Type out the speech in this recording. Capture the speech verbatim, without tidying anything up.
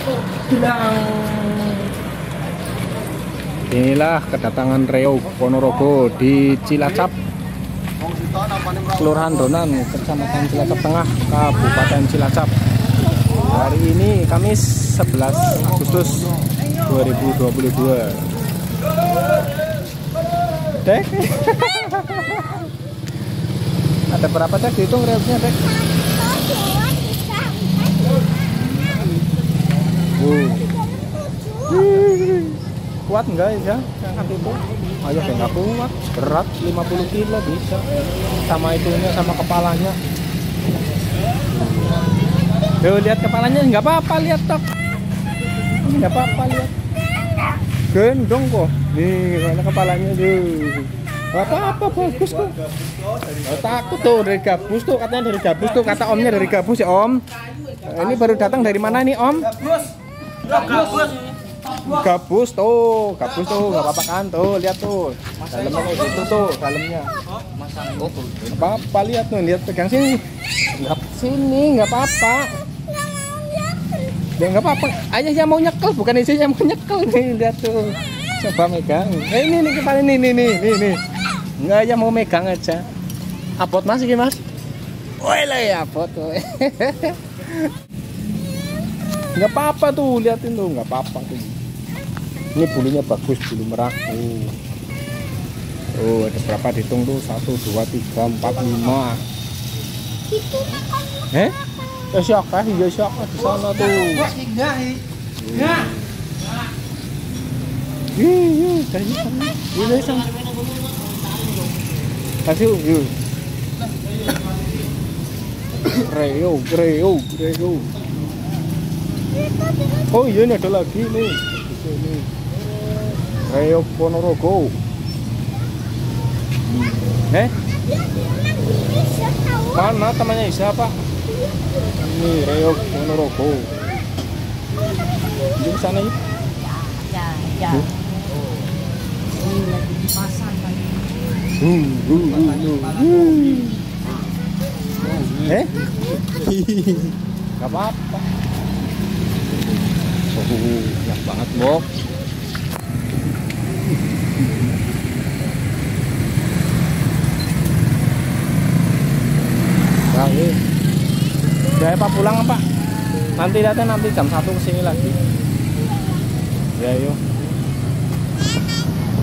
Inilah kedatangan Reo Ponorogo di Cilacap, Kelurahan Donan, Kecamatan Cilacap Tengah, Kabupaten Cilacap. Hari ini Kamis sebelas Agustus dua ribu dua puluh dua. Dek. Ada berapa Dek? Dihitung reoknya Dek. Uh. Kuat enggak ya angkat itu? Ayo enggak kuat, berat lima puluh kilo bisa. Sama itunya, sama kepalanya. Tuh lihat kepalanya, enggak apa-apa, lihat tok. Enggak apa-apa, lihat. Gendong kok. Nih, mana kepalanya tuh. Enggak apa-apa, bagus kok. Oh, takut tuh dari gabus tuh, katanya dari gabus tuh, kata omnya dari gabus ya Om. Ini baru datang dari mana nih Om? Gabus. Gabus. Gabus tuh, gabus tuh, nggak apa-apa kan tuh, lihat tuh, dalamnya kayak gitu tuh, dalamnya. Nggak apa-apa, lihat tuh, lihat pegang sini, nggak sini, nggak apa-apa. Ya nggak apa-apa, ayah yang mau nyekel, bukan istri yang mau nyekel nih, lihat tuh, coba megang. Eh ini nih kepala ini, nih, nih, nih, nih, nggak ayah mau megang aja. Apot mas, ini mas. Woi lah ya apot tuh. Nggak apa-apa tuh, liatin tuh, nggak apa-apa tuh. Ini bulunya bagus, bulu merah. Oh, oh ada berapa dihitung tuh? Satu, dua, tiga, empat, lima. Eh? Ya siapa? Ya siapa di sana tuh? Ya. Ih, ih, dari sana. Iya dari sana. Kasih, yuk. Reo, Reo, Reo. Oh iya, ini ada lagi nih. Ini Reo Ponorogo. Hmm. Eh? Mana temannya Isa Pak? Ini Reo Ponorogo. Di sana yuk. Ya, ya. Ini lagi di pasar tadi. Uh, uh, uh, uh. Eh? Gak apa-apa. Oh, enak banget, Bok. Nah, ini. Udah Pak pulang, Pak? Nanti datang nanti jam satu kesini lagi. Ya, yuk.